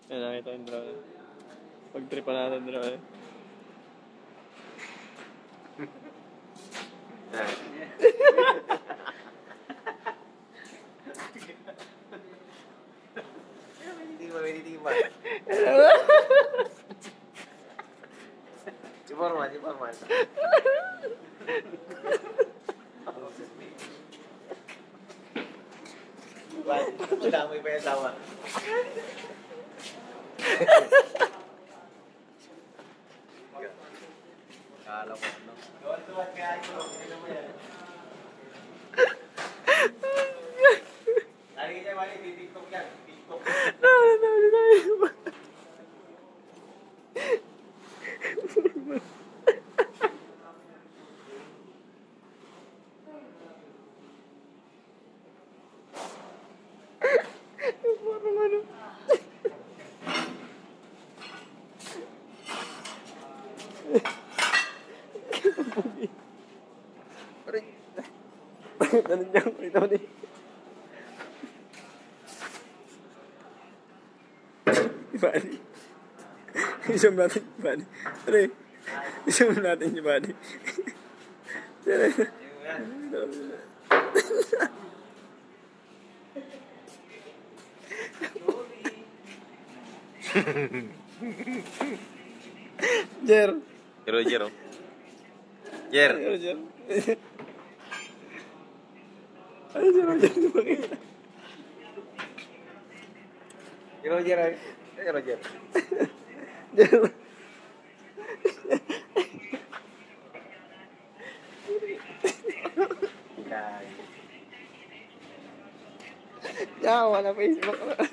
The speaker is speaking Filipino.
Yan, nakita yung drone. Pag-tripan natin drone. Hindi ba? Informal. Damay pa yung tawa. Kala ko, no? Tuwan kaya ito. Hindi mo yan. Lagi niya, Mali. TikTok yan. TikTok. Parang ano. Ganun niya. Ito mo din. Ibali. Isang natin ibali. Ano eh? Isang natin ibali. Tira. Jer. Jer. Jer. Ay, Jer. Jer. Jer. Ya, wala Facebook.